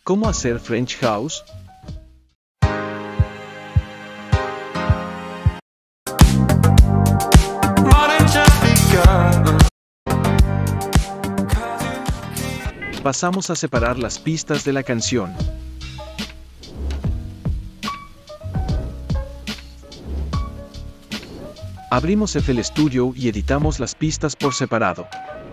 ¿Cómo hacer French House? Pasamos a separar las pistas de la canción. Abrimos FL Studio y editamos las pistas por separado.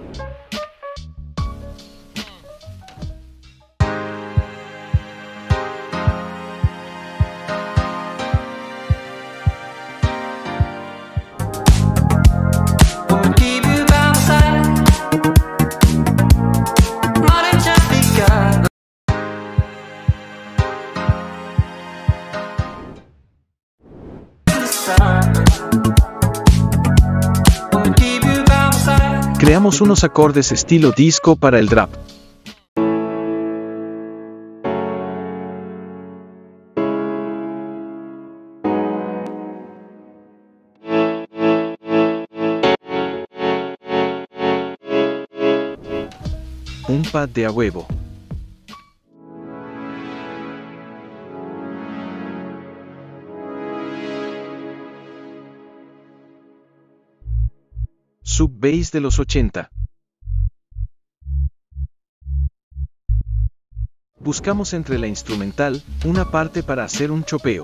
Creamos unos acordes estilo disco para el drop. Un pad de a huevo. Sub-bass de los 80. Buscamos entre la instrumental una parte para hacer un chopeo.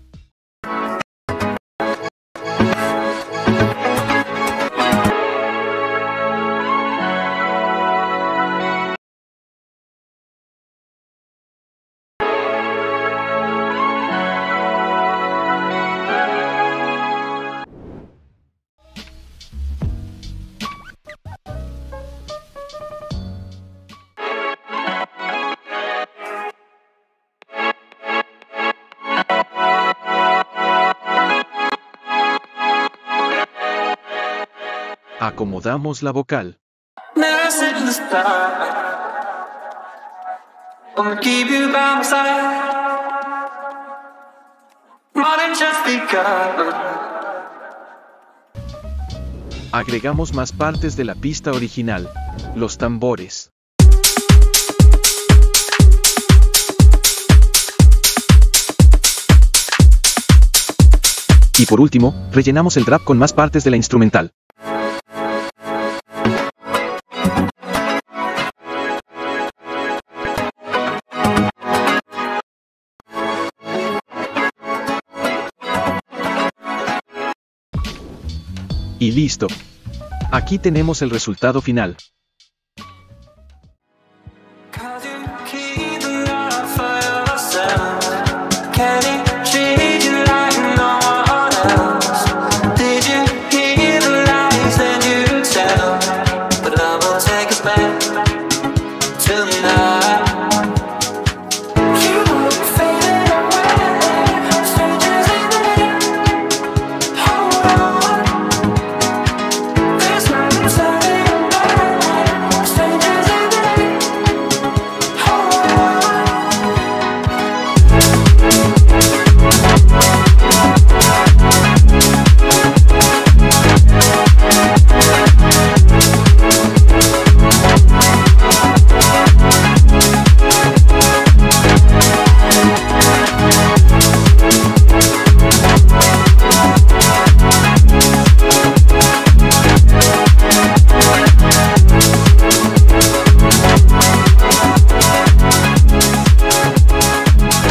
Acomodamos la vocal. Agregamos más partes de la pista original, los tambores. Y por último, rellenamos el drop con más partes de la instrumental. Y listo. Aquí tenemos el resultado final.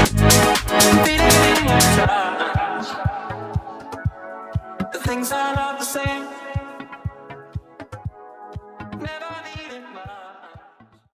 Things I love.